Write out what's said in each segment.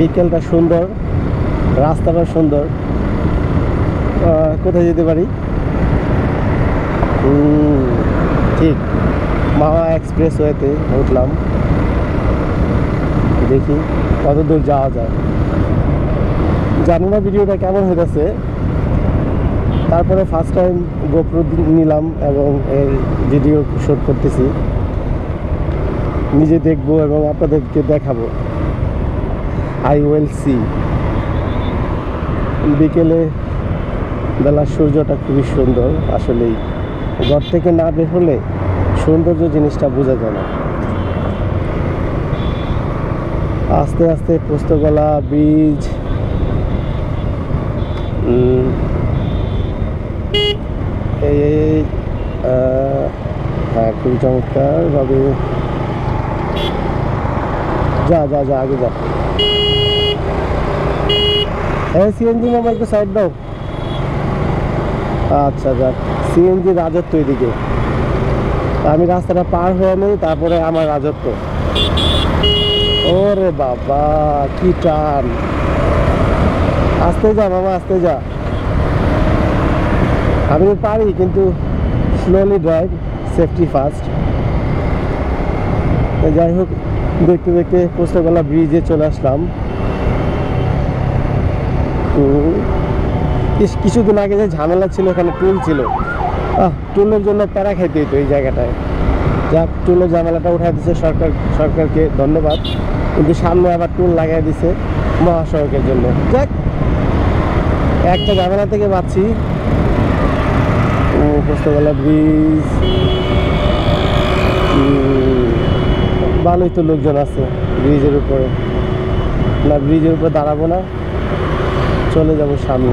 বিকেলটা সুন্দর, রাস্তাটা সুন্দর। কোথায় যেতে পারি? ঠিক মাওয়া এক্সপ্রেসওয়েতে উঠলাম, দেখি কত দূর যাওয়া যায়। জানি না ভিডিওটা কেমন হইতেছে, তারপরে ফার্স্ট টাইম গোপ্রো নিলাম এবং এই ভিডিও শুট করতেছি, নিজে দেখবো এবং আপনাদেরকে দেখাবো। I will see. বিকেলে বেলার সূর্যটা খুবই সুন্দর। আসলেই ঘর থেকে না বের হলে সৌন্দর্য জিনিসটা বোঝা যায় না। আস্তে আস্তে পোস্তগোলা ব্রিজ, হ্যাঁ খুবই চমৎকার ভাবে। যা যা যা আগে যা। সিএনজি মামা একটু সাইড দাও। আচ্ছা যাক, সিএনজি রাজত্ব এদিকে, আমি রাস্তাটা পার হয়ে নেই, তারপরে আমার রাজত্ব। ওরে বাবা কি টান! আস্তে যা মামা, আস্তে যা। আমি পারি কিন্তু স্লোলি ড্রাইভ, সেফটি ফার্স্ট। যাই হোক, দেখতে দেখতে পোস্তগোলা ব্রিজে চলে আসলাম। কিছুদিন আগে যে ঝামেলা ছিল, এখানে টুল ছিল, টুলের জন্য প্যারা খাইতে হইতো এই জায়গাটায়। যাক, টুলের ঝামেলাটা উঠাই দিচ্ছে সরকারকে ধন্যবাদ। কিন্তু সামনে আবার টুল লাগাই দিছে মহাসড়কের জন্য। যাক, একটা ঝামেলা থেকে বাঁচছি। পোস্তগোলা ব্রিজ, ভালোই তো লোকজন আছে ব্রিজের উপরে। না, ব্রিজের উপরে দাঁড়াবো না, চলে যাব সামনে,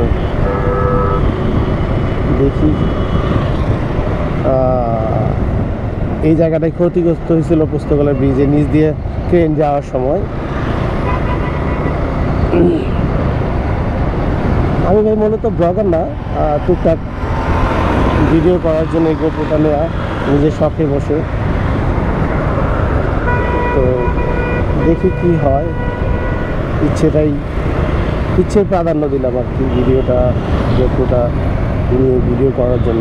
দেখি। এই জায়গাটায় ক্ষতিগ্রস্ত হয়েছিল পোস্তগোলা ব্রিজের নিচ দিয়ে ট্রেন যাওয়ার সময়। আমি ভাই মূলত ব্লগার না, টুকটাক ভিডিও করার জন্য এই গোপ্রোটা নেওয়া, নিজের শখে বসে। তো দেখি কি হয়, ইচ্ছের প্রাধান্য দিলাম আর কি ভিডিওটা, গোপ্রোটা নিয়ে ভিডিও করার জন্য।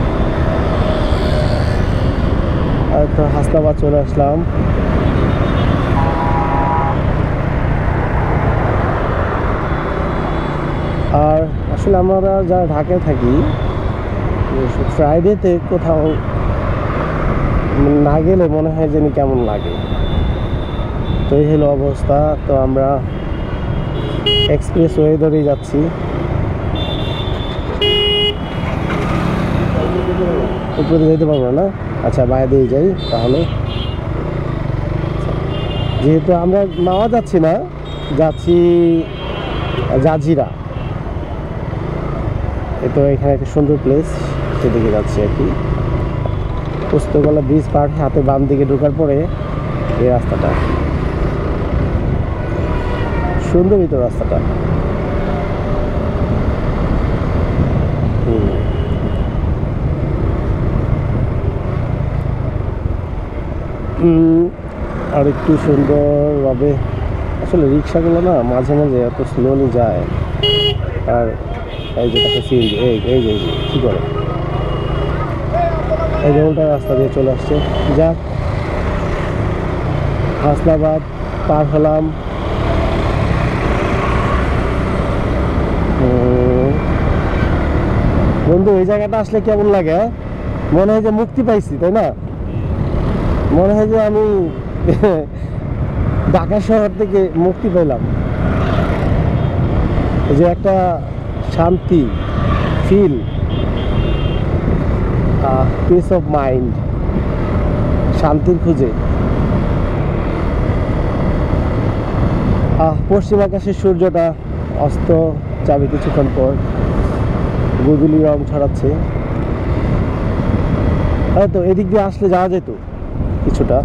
আর তো হাসনাবাদ চলে আসলাম। আর আসলে আমরা যারা ঢাকায় থাকি, ফ্রাইডেতে কোথাও না গেলে মনে হয় যেন কেমন লাগে। তো এই হলো অবস্থা। তো আমরা এক্সপ্রেসওয়ে ধরেই যাচ্ছি। উপরে যেতে পারবো না? আচ্ছা, বাইরে দিয়ে যাই তাহলে। যেহেতু আমরা মাওয়া যাচ্ছি না, যাচ্ছি জাজিরা। তো এখানে একটা সুন্দর প্লেস, সেদিকে যাচ্ছি আর কি। পোস্তগোলা ব্রিজ পার হাতে বাম দিকে ঢোকার পরে এই রাস্তাটা সুন্দরই তো রাস্তাটা। আর একটু সুন্দরভাবে। আসলে রিক্সাগুলো না মাঝে মাঝে এত স্লোলি যায়। আর এই যে একটা সিএনজি, এই যে কী করে, এই যে উল্টা রাস্তা দিয়ে চলে আসছে। যাক, হাসনাবাদ পার হলাম। বন্ধু, এই জায়গাটা আসলে কেমন লাগে? মনে হয় যে মুক্তি পাইছি, তাই না? মনে হয় যে আমি ঢাকা শহর থেকে মুক্তি পেলাম। যে একটা শান্তি ফিল, পিস অফ মাইন্ড, শান্তির খুঁজে। পশ্চিম আকাশে সূর্যটা অস্ত যাবে কিছুক্ষণ পর, গোধূলি রং ছড়াচ্ছে। হয়তো এদিক দিয়ে আসলে যাওয়া যেত কিছুটা।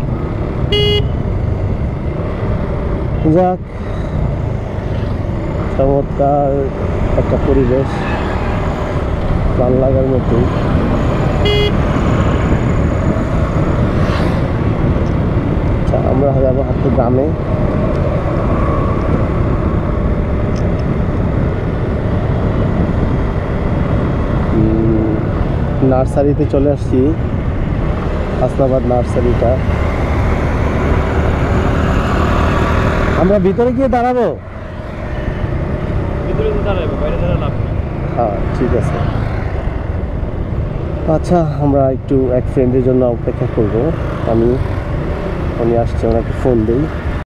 যাক, চমৎকার একটা পরিবেশ, ভালো লাগার মতো। আচ্ছা, আমরা যাবো হাতে গ্রামে। নার্সারিতে চলে আসছি, হাসনাবাদ নার্সারিটা। আমরা ভিতরে গিয়ে দাঁড়াবো? হ্যাঁ ঠিক আছে। আচ্ছা আমরা একটু এক ফ্রেন্ডের জন্য অপেক্ষা করবো। উনি আসছে, ওনাকে ফোন দিই।